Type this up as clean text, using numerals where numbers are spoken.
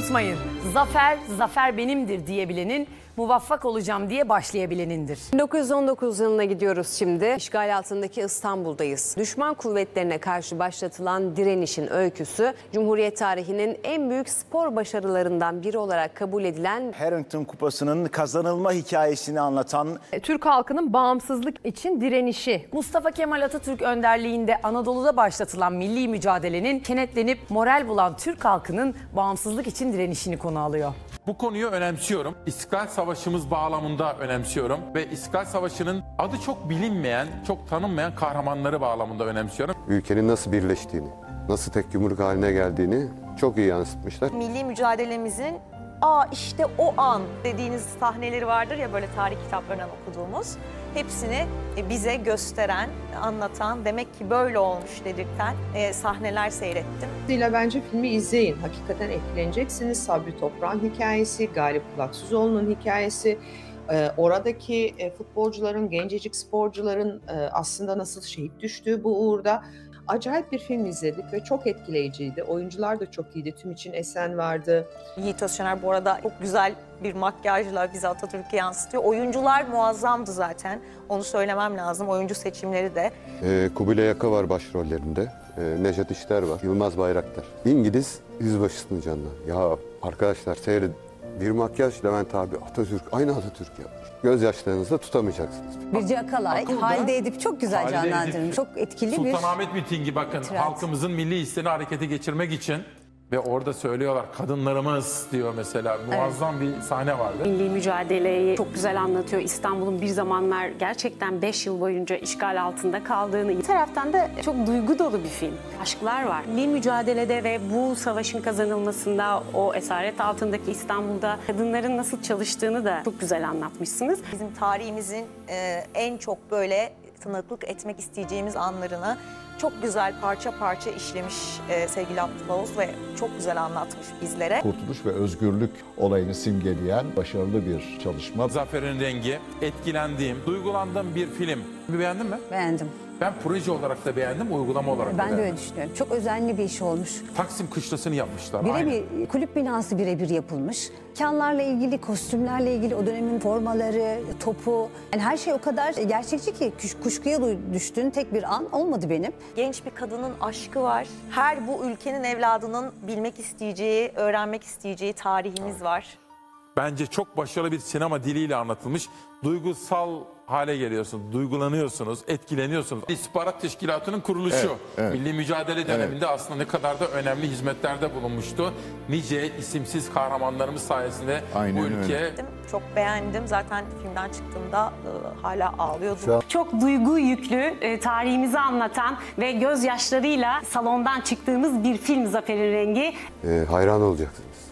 Unutmayın, zafer, zafer benimdir diyebilenin, muvaffak olacağım diye başlayabilenindir. 1919 yılına gidiyoruz şimdi. İşgal altındaki İstanbul'dayız. Düşman kuvvetlerine karşı başlatılan direnişin öyküsü, Cumhuriyet tarihinin en büyük spor başarılarından biri olarak kabul edilen Harrington Kupası'nın kazanılma hikayesini anlatan Türk halkının bağımsızlık için direnişi. Mustafa Kemal Atatürk önderliğinde Anadolu'da başlatılan milli mücadelenin kenetlenip moral bulan Türk halkının bağımsızlık için direnişini konu alıyor. Bu konuyu önemsiyorum. İstiklal Savaşımız bağlamında önemsiyorum. Ve İstiklal Savaşı'nın adı çok bilinmeyen, çok tanınmayan kahramanları bağlamında önemsiyorum. Ülkenin nasıl birleştiğini, nasıl tek yumruk haline geldiğini çok iyi yansıtmışlar. Milli mücadelemizin işte o an dediğiniz sahneleri vardır ya böyle tarih kitaplarından okuduğumuz. Hepsini bize gösteren, anlatan, demek ki böyle olmuş dedirten sahneler seyrettim. Bence filmi izleyin. Hakikaten etkileneceksiniz. Sabri Toprak'ın hikayesi, Galip Kulaksızoğlu'nun hikayesi, oradaki futbolcuların, gencecik sporcuların aslında nasıl şehit düştüğü bu uğurda. Acayip bir film izledik ve çok etkileyiciydi. Oyuncular da çok iyiydi. Tümiçin Esen vardı. Yiğit Özşener bu arada çok güzel bir makyajla bize Atatürk'ü yansıtıyor. Oyuncular muazzamdı zaten. Onu söylemem lazım. Oyuncu seçimleri de. Kubilay Aka var başrollerinde. Nejat İşler var. Yılmaz Bayraktar. İngiliz yüzbaşısının canına. Ya arkadaşlar seyredin. Bir makyaj Levent abi Atatürk, aynı Atatürk yapmış. Gözyaşlarınızı da tutamayacaksınız. Birce Akalay, Halide Edip çok güzel canlandırmış. Çok etkili bir... Sultanahmet mitingi bakın. Halkımızın milli hislerini harekete geçirmek için ve orada söylüyorlar kadınlarımız diyor mesela. Muazzam bir sahne vardı. Milli mücadeleyi çok güzel anlatıyor. İstanbul'un bir zamanlar gerçekten 5 yıl boyunca işgal altında kaldığını. Bir taraftan da çok duygu dolu bir film. Aşklar var. Milli mücadelede ve bu savaşın kazanılmasında o esaret altındaki İstanbul'da kadınların nasıl çalıştığını da çok güzel anlatmışsınız. Bizim tarihimizin en çok böyle tanıklık etmek isteyeceğimiz anlarını çok güzel parça parça işlemiş sevgili Abdullah ve çok güzel anlatmış bizlere. Kurtuluş ve özgürlük olayını simgeleyen başarılı bir çalışma. Zafer'in rengi, etkilendiğim, duygulandığım bir film. Beğendin mi? Beğendim. Ben proje olarak da beğendim, uygulama olarak da Ben de beğendim. öyle düşünüyorum. Çok özenli bir iş olmuş. Taksim Kışlası'nı yapmışlar. Birebir, kulüp binası birebir yapılmış. Mekanlarla ilgili, kostümlerle ilgili, o dönemin formaları, topu. Yani her şey o kadar gerçekçi ki kuşkuya düştüğün tek bir an olmadı benim. Genç bir kadının aşkı var. Her bu ülkenin evladının bilmek isteyeceği, öğrenmek isteyeceği tarihimiz var. Bence çok başarılı bir sinema diliyle anlatılmış. Duygusal hale geliyorsunuz, duygulanıyorsunuz, etkileniyorsunuz. İstihbarat Teşkilatı'nın kuruluşu. Milli mücadele döneminde aslında ne kadar da önemli hizmetlerde bulunmuştu. Nice isimsiz kahramanlarımız sayesinde bu ülke... Çok beğendim. Zaten filmden çıktığımda hala ağlıyordum. Çok duygu yüklü, tarihimizi anlatan ve gözyaşlarıyla salondan çıktığımız bir film Zafer'in Rengi. Hayran olacaksınız.